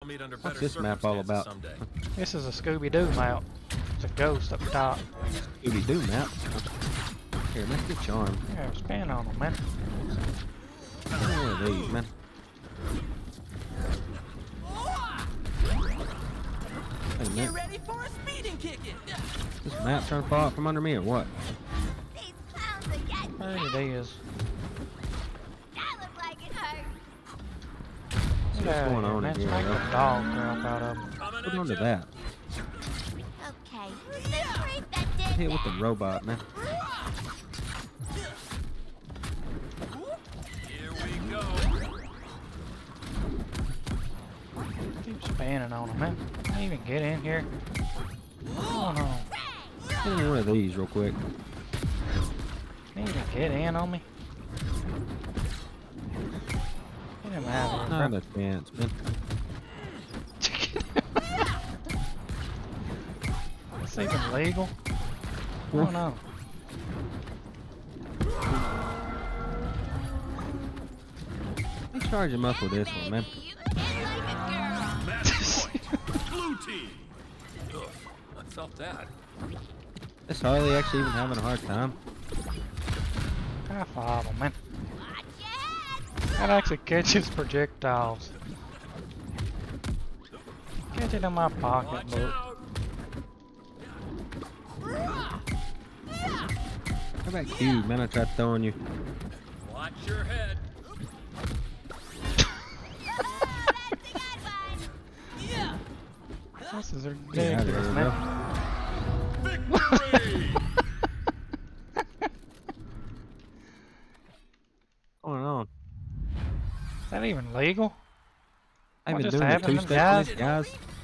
meet under What's better this map all circumstances about? someday. This is a Scooby-Doo map. It's a ghost up top. Scooby-Doo map. Here, man, get your arm. Yeah, spin on them, man. One of these, man. Hey, Get man. ready for a speeding kick-in. This map trying to fall out from under me or what? These clowns are getting There it is. That looked like it hurt. What's going on in here, Smack bro? the dog crap out of him. Coming What's at under ya. that? Okay, who's the creep that did Hit with that? the robot, man. Here we go. Keep spinning on him, man. Can't even get in here. Oh no. Give me one of these real quick. Can't even get in on me. Get him out of here, Not bro. a chance, man. It's even legal. Oh no. Let's charge him up with this one, man. You look like a girl. Match point. Blue team. Ugh, I felt that. Is Harley actually even having a hard time? High five him, man. Watch it. That actually catches projectiles. Catch it in my Watch pocketbook. out. How about Q, man? I tried throwing you. Watch your head. That's a good one. Yeah. This is Get out of ridiculous, here, man. bro. Victory. What's going on? Is that even legal? I've What been just doing the happened to them two-step on guys? this, guys.